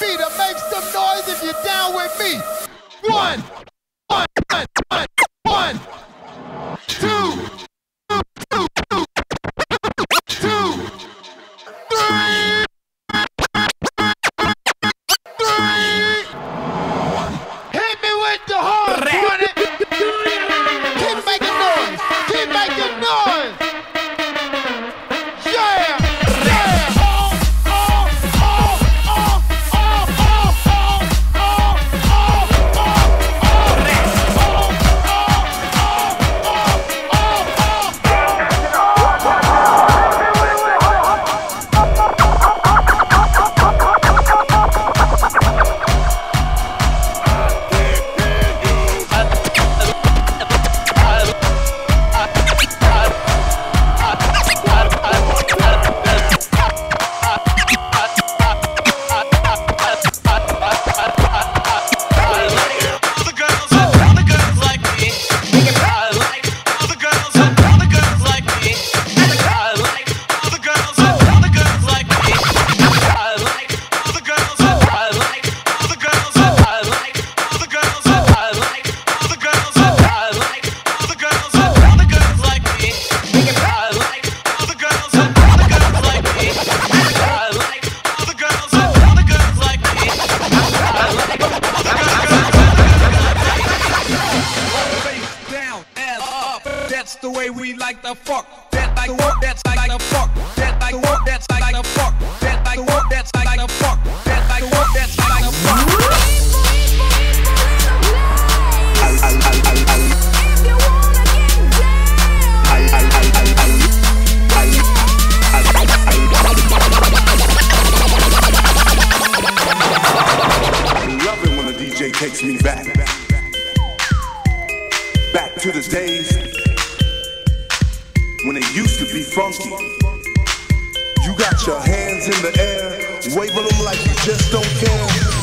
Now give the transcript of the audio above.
Peter, make some noise if you're down with me. One, two, three. Hit me with the horn, Barney. Keep making noise. Keep making noise. Yeah. That's the way we like the fuck. That's like the work. That's like the fuck. That's like the work. That's like the fuck. That's like the work. That's like the fuck. That's like the work. That's like the fuck. I love it when the DJ takes me back to the days when it used to be funky. You got your hands in the air, waving them like you just don't care.